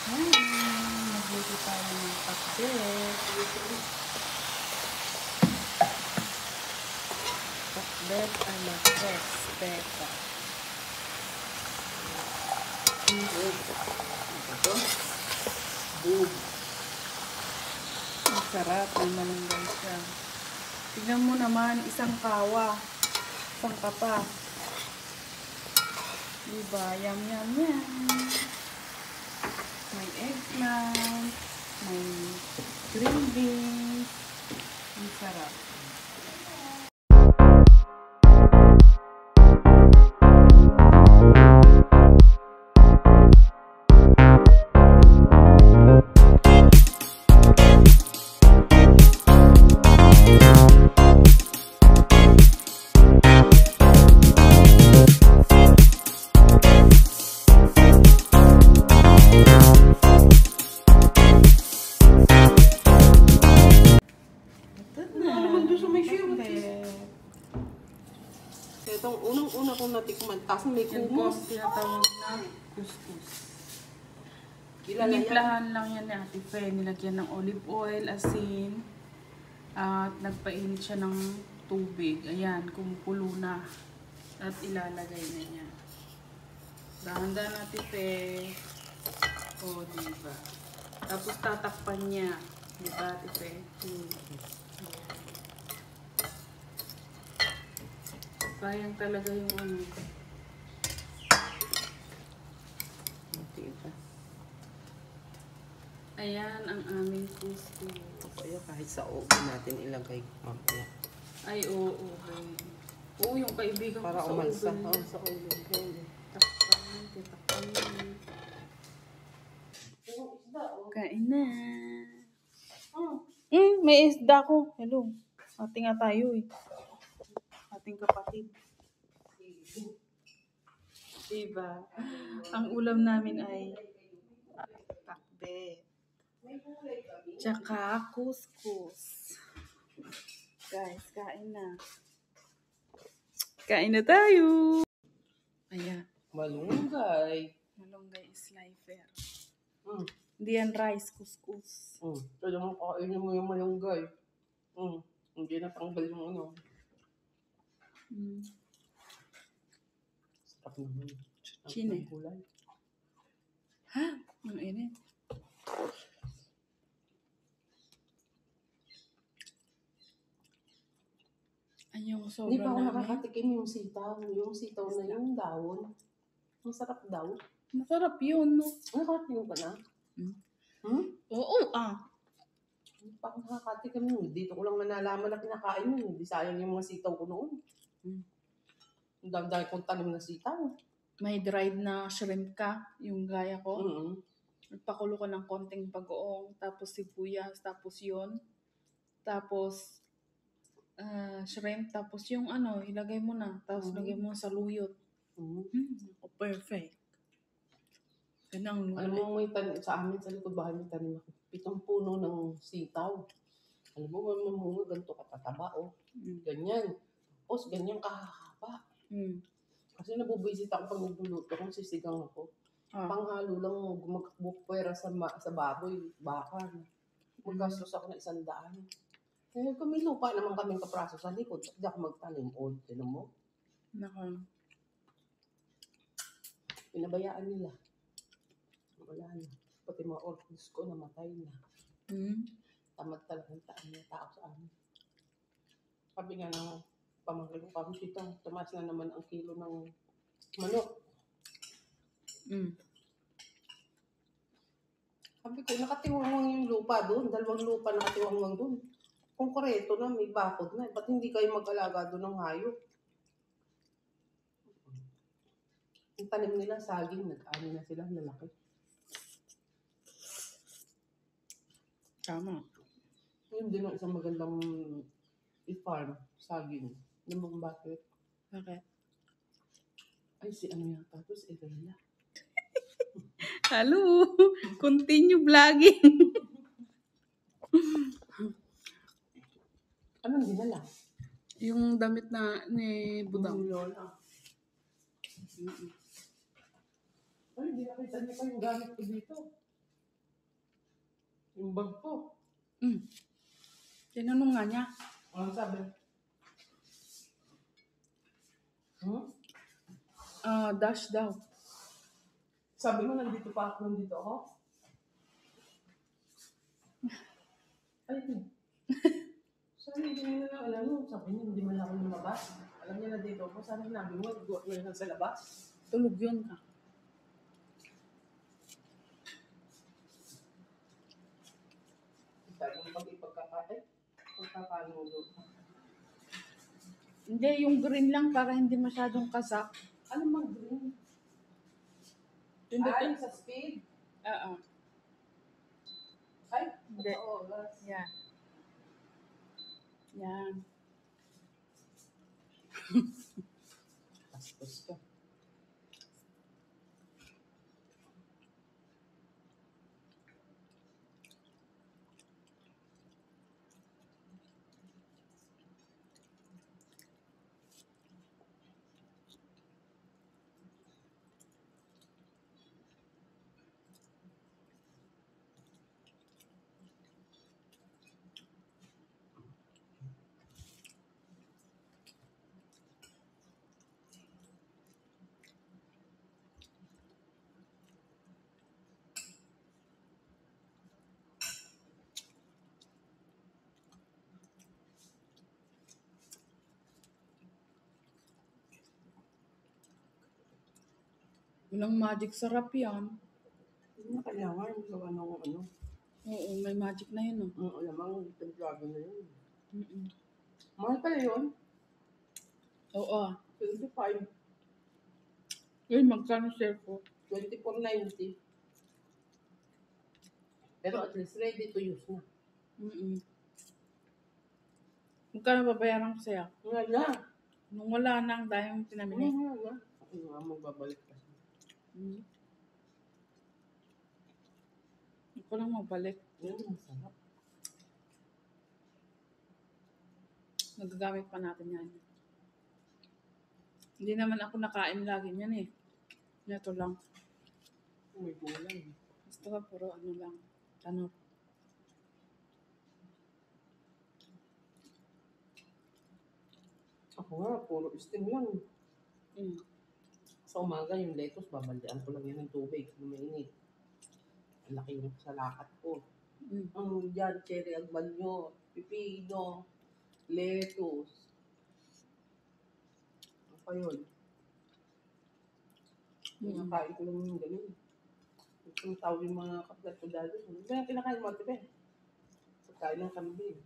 Magluto tayo ng pakbet. Pakbet ala Crespeta. Ito. Bug. Ang sarap ng malunggay siya. Tignan mo naman, isang kawa. Isang kapa. Diba? Yum, yum, yum. May eggplant. May green beans. Ang sarap. Itong unang-una kong natikman, tapos may Yan po ang kumos. tinatawag na couscous. Ilalagyan. Tinimplahan lang yan ni Ate Fe. Nilagyan ng olive oil, asin, at nagpainit siya ng tubig. Ayan, kumukulo na. At ilalagay na niya. Dahan-dahan Ate Fe. O, diba? Tapos tatakpan niya. Diba Ate Fe? Sayang talaga yung ano. Ayan ang aming couscous. Kaya kahit sa oven natin ilagay mamaya. Ay, oo, okay. Oo, yung kaibigan Para ko sa umalsa. oven. Oo, sa oven. Takpan, titakpan. Kain na. May isda ko. Hello. Ating nga tayo eh. Ating kapatid. Diba? Ang ulam namin ay pakbet. Tsaka couscous. Guys, kain na. Kain na tayo. Ayan. Malunggay. Malunggay is lifer. Mm. Hindi yan rice, couscous. Kaya mo kainin mo yung malunggay. Hindi na tanggal yung ano. Sarap naman. Chine. Kulay. Ha? Ang init. Ay, yung sobra Hindi pa ako namin. nakakatikim yung sitaw. Yung sitaw na yung dawon. Ang sarap daw. Masarap yun, no? Nakakatikim ka na? Oo, Hindi pa ako nakakatikim yun. Dito ko lang nalaman na kinakain yun. Hindi sayang yung mga sitaw ko noon. Ang dami kong tanim na sitaw. May dried na shrimp ka, yung gaya ko. Nagpakulo ko ng konting bagoong, tapos sibuyas, tapos yun. Tapos, shrimp, tapos yung ano, ilagay mo na. Tapos lagay mo sa luyot. Perfect. Ganang Alam mo, may tanim sa amin, sa likod bahay, may tanim ako. 7 puno ng sitaw. Alam mo, may mamunga, ganito katataba, oh. Ganyan. Tapos, ganyan kahahaba. Kasi nabubisit ako pag nagluluto kung sisigang ako. Panghalo lang gumagpupwera sa baboy, baka. Maggastos ako na 100. Eh, kung may lupa naman kaming kapraso sa likod, hindi ako magtanim. O, tinan mo? Nako. Pinabayaan nila. Wala na. Pati mga orchids ko namatay na. Tamad talaga ang tao sa amin. Sabi nga ng pamangkin ko kami dito, tumaas na naman ang kilo ng manok. Sabi ko, nakatiwangwang yung lupa doon. 2 lupa nakatiwangwang doon. Kung koreto na, may bakod na. Ba't hindi kayo mag-alaga doon ng hayop? Yung tanim nila, saging, nag-ani na sila, lalaki. Tama. Yun din ang isang magandang i-farm, saging. Alam mo kung bakit? Bakit? Ay, si ano yata to, si Erela. Hello! Continue vlogging! Anong dinala? Yung damit na ni Budang. Lola. Ay, hindi nakita niyo pa yung gamit ko dito. Yung bag ko. Tinanong nga niya. Ano sabi? Dash daw. Sabi mo, nandito ako? Ay, sabi, hindi mo na alam mo. Sabi niya, hindi mo na ako lumabas. Alam niya na dito ako. Sabi nabi mo, nag-work na yun sa labas. Tulog yun ka. Sabi mo, pagkakaano mo doon. Hindi, yung green lang para hindi masyadong kasak. Ano mang green? Ay, sa speed? Oo. Ay, hindi. Oo, Yan. Yan. Pastos ka. Walang magic sarap yan. Hindi na kailangan. Gawa ng ano. Oo, may magic na yun. Alamang templado na yun. Mahal pala yun? Oo. 25. Uy, magkano share ko? 24.90. Pero at least ready to use na. Magkano babayaran ko sa'yo? Wala. Nung wala na ang dahil yung pinamili. Wala. Ako nga magbabalik kasi. Ako lang magbalik. Yan, masarap. Nagagamit pa natin yan. Hindi naman ako nakain lagi yan eh. Ito lang. May gulay. Gusto ka puro ano lang. Tanot. Ako nga, puro steam lang. Sa umaga, yung lettuce, babaldean ko lang yan ng tubig. Lumainit. Ang laki yung salakat ko. Dyan, cherry agbanyo, pipino, lettuce. Ano pa yun? Nakain ko lang yung ganun. Ang tawag yung mga kaplat ko dati. Ano ba yung kinakain mo, tipe? Pagkain ng kambing.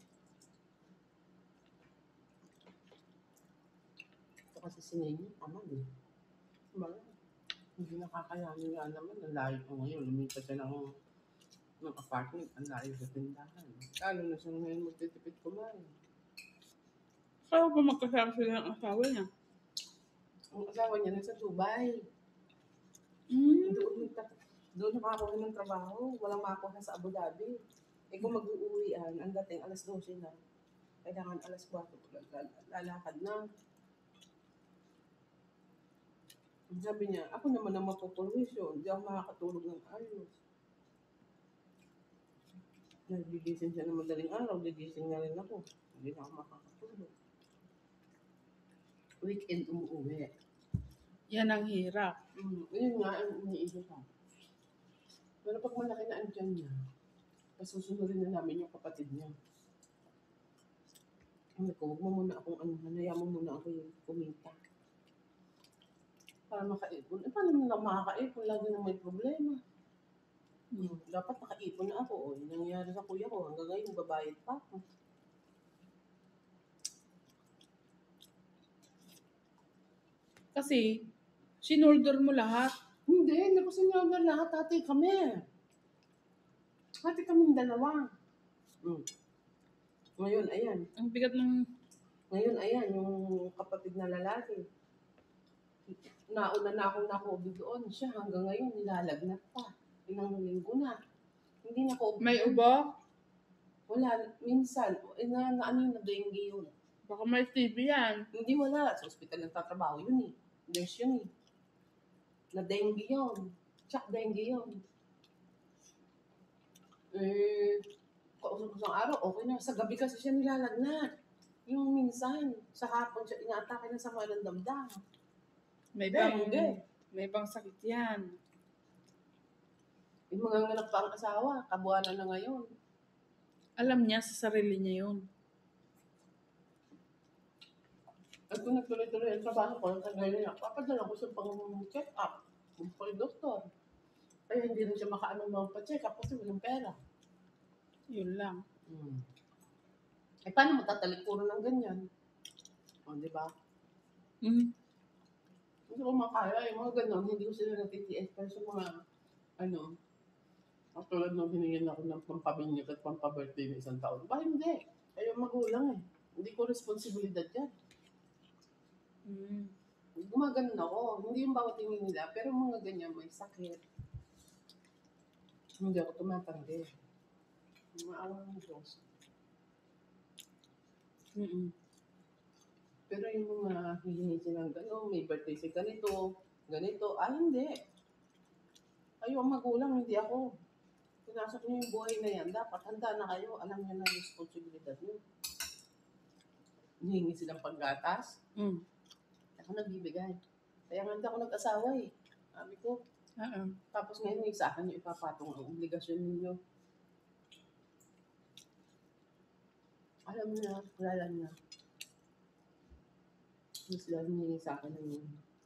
Ito kasi sinenyo, tama din. Diba? Hindi nakakayanin nga naman. Ang layo ko ngayon. Lumipat siya ng apartment. Ang layo sa tindahan. Lalo na siya ngayon magtitipid kumain. Kaya ba magkasama sila ng asawa niya? Ang asawa niya nasa Dubai. Doon nakakuha ng trabaho. Walang makuha sa Abu Dhabi. Eh kung mag-uuwian, ang dating alas 12 na. Kailangan alas 4 lalakad na. Sabi niya, ako naman ang mapupulwisyon. Hindi ako makakatulog ng ayos. Nagigising siya ng madaling araw. Gigising na rin ako. Hindi na ako makakatulog. Weekend umuwi. Yan ang hirap. Yun nga ang iniisip ko. Pero pag malaki na andyan niya, pasusunodin na namin yung kapatid niya. Sabi ko, huwag mo muna akong hanaya mo muna ako yung kumita. Para makaipon. Paano mo lang makakaipon? Lagi na may problema. Dapat nakaipon na ako. Yung nangyari sa kuya ko, hanggang ngayon, babayad pa ako. Kasi, sinolder mo lahat. Hindi ko sinolder lahat. Hati kami. Hati kaming dalawa. Ngayon, ayan. Ang bigat ng... Ngayon, ayan, yung kapatid na lalaki. Nauna na akong na-COVID doon. Siya hanggang ngayon, nilalagnat pa. Ilang linggo na. Hindi na ko... May ubo? Wala. Minsan. Ano yung na-dengue yun? Baka may TB yan. Hindi, wala. Sa ospital nagtatrabaho yun eh. Nurse yun eh. Na-dengue yun. Dengue yun. Kausap ko sa araw, okay na. Sa gabi kasi siya nilalagnat. Yung minsan, sa hapon siya inaatake ng sama ng damdam. May ibang sakit yan. Yung mga nganak pa ang asawa, kabuanan na ngayon. Alam niya sa sarili niya yun. At kung nagtuloy-tuloy ang trabaho ko, kagaya niya, papadala ko siya pang check up, pang doktor. Kaya hindi rin siya makaanong magpa-check up kasi walang pera. Yun lang. Eh, paano matatalikuran ng ganyan? O, di ba? Hindi ko makaya. Yung mga ganon, hindi ko sila natitiis. Pero sa mga, tulad nung hiningin ako ng pampabinyag at pampabirthday ng isang taon. Ba, hindi. Ayaw magulang eh. Hindi ko responsibilidad yan. Gumaganon ako. Hindi yung bawat tingin nila, pero mga ganyan may sakit. Hindi ako tumatanggi. Maawa ng Diyos. Pero yung mga hihingi silang gano'n, may birthday si ganito, hindi. Kayo ang magulang, hindi ako. Pinasok niyo yung buhay na yan, dapat handa na kayo, alam niyo na responsibilidad niyo. Hihingi silang panggatas, ako nagbibigay. Kaya nga hindi ako nag-asawa eh. Sabi ko, tapos ngayon sa akin yung ipapatong ang obligasyon ninyo. Alam niya, kilala niya. Mas lang hihingi sa akin ng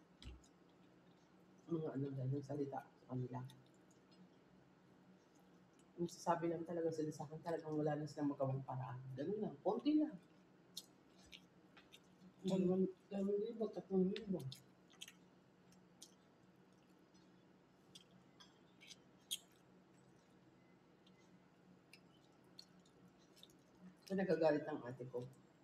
mga ganyan salita sa kanila. Sasabi lang talaga sila sa akin, talagang wala na silang magawang paraan. Ganun lang, konti lang. 2,000, 3,000. So, nagagalit ang ate ko.